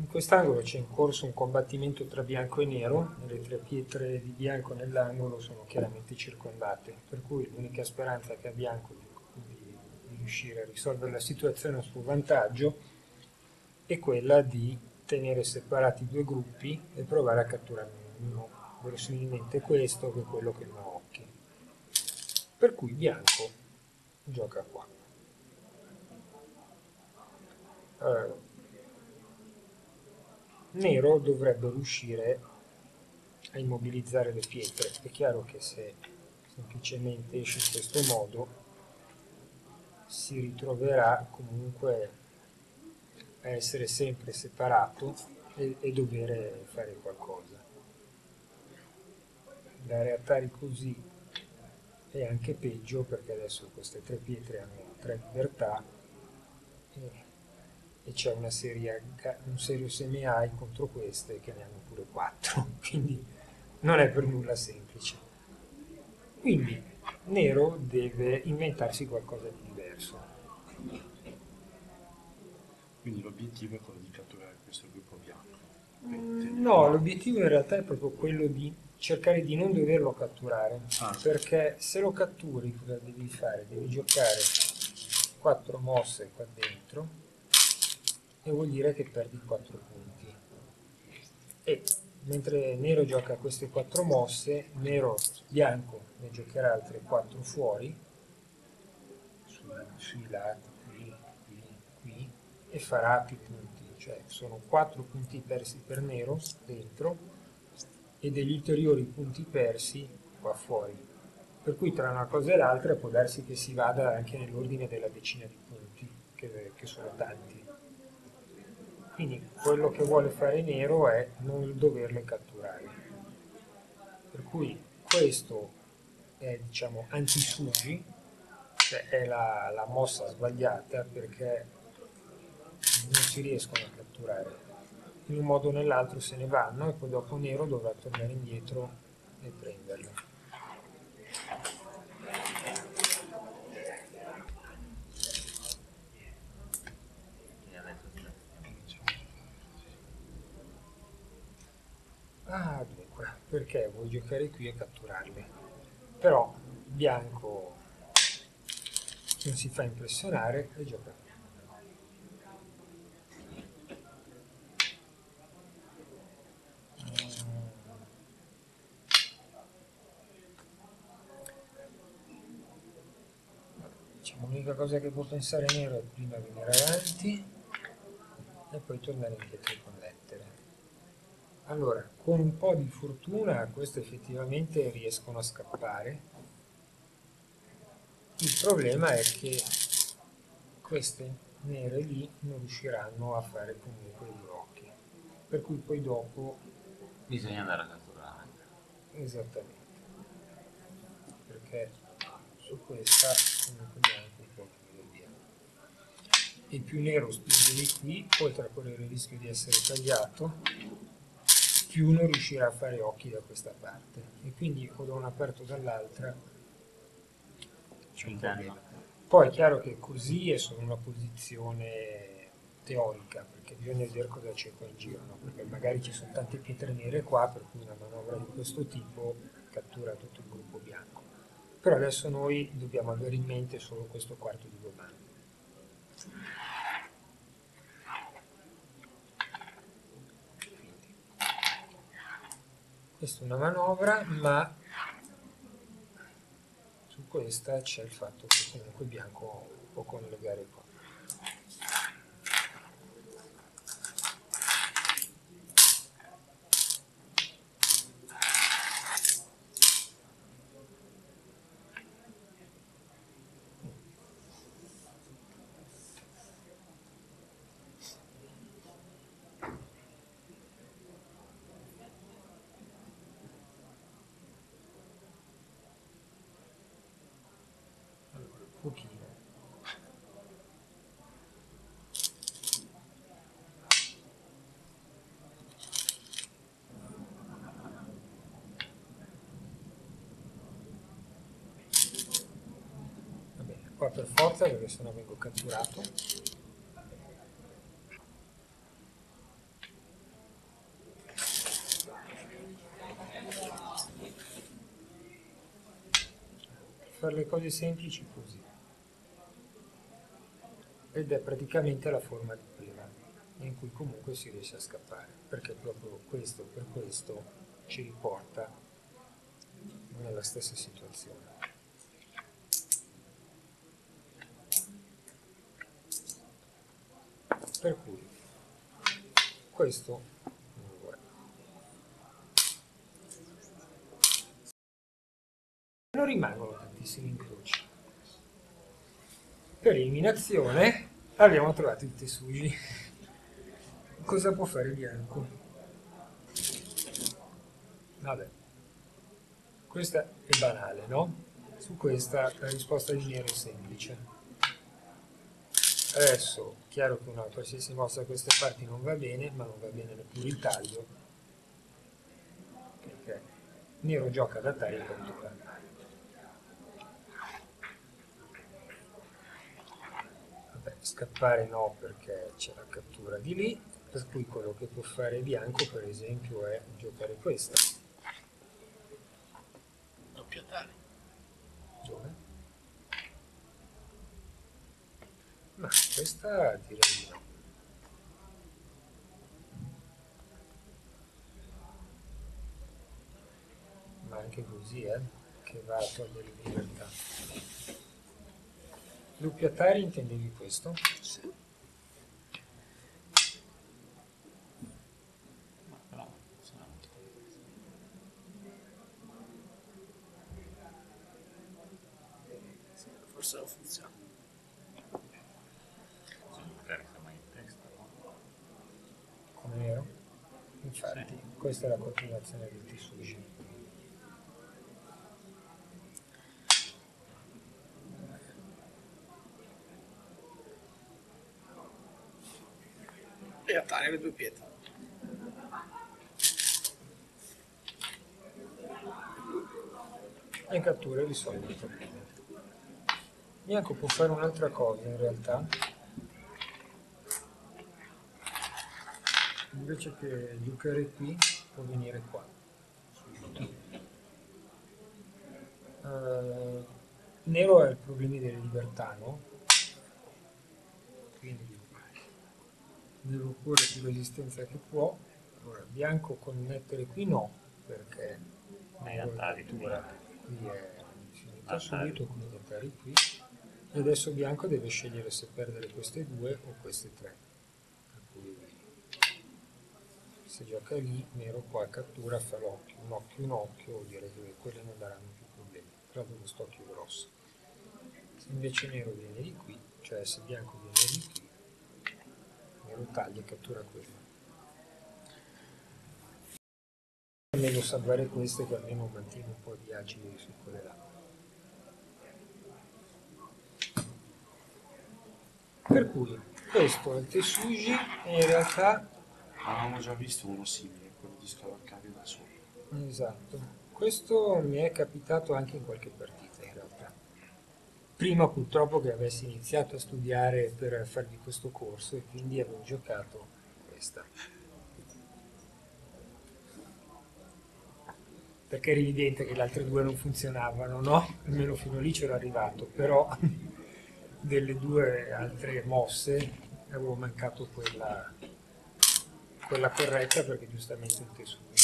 In quest'angolo c'è in corso un combattimento tra bianco e nero, e le tre pietre di bianco nell'angolo sono chiaramente circondate, per cui l'unica speranza che ha bianco di riuscire a risolvere la situazione a suo vantaggio è quella di tenere separati i due gruppi e provare a catturarne uno, verosimilmente questo che è quello che non ha occhi. Per cui bianco gioca qua. Nero dovrebbe riuscire a immobilizzare le pietre. È chiaro che se semplicemente esce in questo modo si ritroverà comunque a essere sempre separato e dover fare qualcosa. Dare attari così è anche peggio, perché adesso queste tre pietre hanno tre libertà e c'è un serio semi-AI contro queste che ne hanno pure quattro, quindi non è per nulla semplice. Quindi Nero deve inventarsi qualcosa di diverso. Quindi l'obiettivo è quello di catturare questo gruppo bianco. No, l'obiettivo in realtà è proprio quello di cercare di non doverlo catturare, Ah, perché se lo catturi cosa devi fare? Devi giocare 4 mosse qua dentro e vuol dire che perdi 4 punti. E mentre Nero gioca queste 4 mosse, Bianco ne giocherà altre 4 fuori, sui lati, qui, e farà più punti, cioè sono 4 punti persi per Nero dentro e degli ulteriori punti persi qua fuori. Per cui tra una cosa e l'altra può darsi che si vada anche nell'ordine della decina di punti, che sono tanti. Quindi quello che vuole fare Nero è non doverle catturare. Per cui questo è, diciamo, anti-Sugi, cioè è la mossa sbagliata, perché non si riescono a catturare. In un modo o nell'altro se ne vanno e poi dopo Nero dovrà tornare indietro e prenderle. E adesso Ah, dunque, perché vuoi giocare qui e catturarle? Però bianco non si fa impressionare e gioca qui. Diciamo, l'unica cosa che può pensare Nero è prima venire avanti e poi tornare indietro con lettere. Allora, con un po' di fortuna queste effettivamente riescono a scappare. Il problema è che queste nere lì non riusciranno a fare comunque i occhi. Per cui poi dopo, bisogna andare a catturare. esattamente, perché su questa comunque bianco può venire via. E più nero spinge di qui, oltre a correre il rischio di essere tagliato, più non riuscirà a fare occhi da questa parte. E quindi o da una parte o dall'altra c'è un Inganno. problema. Poi è chiaro che così è solo una posizione teorica, perché bisogna vedere cosa c'è qua in giro, no? Perché magari ci sono tante pietre nere qua, per cui una manovra di questo tipo cattura tutto il gruppo bianco. Però adesso noi dobbiamo avere in mente solo questo quarto di Goban. Quindi, questa è una manovra, ma su questa c'è il fatto che comunque bianco può collegare qua. Allora, un pochino. Va bene, qua per forza perché sennò vengo catturato. fare le cose semplici così. Ed è praticamente la forma di prima, in cui comunque si riesce a scappare, perché proprio questo per questo ci riporta nella stessa situazione. Per cui questo non lo vuole. Non rimangono tantissimi incroci. Per eliminazione abbiamo trovato il Tesuji. Cosa può fare bianco? Vabbè, questa è banale, no? Su questa la risposta di nero è semplice. Adesso, chiaro che una qualsiasi mossa da queste parti non va bene, ma non va bene neppure il taglio, perché nero gioca da taglio e cattura. Vabbè, scappare no, perché c'è la cattura di lì, per cui quello che può fare bianco, per esempio, è giocare questa. Doppia tale. Dove? Ma questa direi di no. Ma anche così, che va a togliere libertà. Doppiatari intendevi questo? Sì. Ma però non funziona molto bene questo. Sì, forse non funziona. Bisogna giocare insomma in testa, no? Come nero? Infatti, questa è la continuazione del Tesuji. E attare le due pietre. E cattura risolve il problema. Bianco può fare un'altra cosa in realtà. Invece che giocare qui, può venire qua. Nero ha i problemi delle libertà, no? Quindi deve opporre più resistenza che può. Allora, bianco connettere qui no, perché nero è attari cattura. Qui è finita Attari. subito, quindi attari qui. E adesso bianco deve scegliere se perdere queste due o queste tre. Per cui se gioca lì, nero qua cattura, fa l'occhio, un occhio, vuol dire che quelle non daranno più problemi. Però dello stocchio grosso. Se invece nero viene di qui, cioè se bianco viene di qui, nero taglia e cattura quello. È meglio salvare queste che almeno mantiene un po' di agili su quelle là. Per cui questo è il Tesuji e in realtà, Avevamo già visto uno simile, quello di scavalcare da solo. esatto, questo mi è capitato anche in qualche partita in realtà. Prima purtroppo che avessi iniziato a studiare per farvi questo corso e quindi avevo giocato questa. Perché era evidente che le altre due non funzionavano, no? Almeno fino lì c'ero arrivato, però delle due altre mosse avevo mancato quella corretta perché giustamente il Tesuji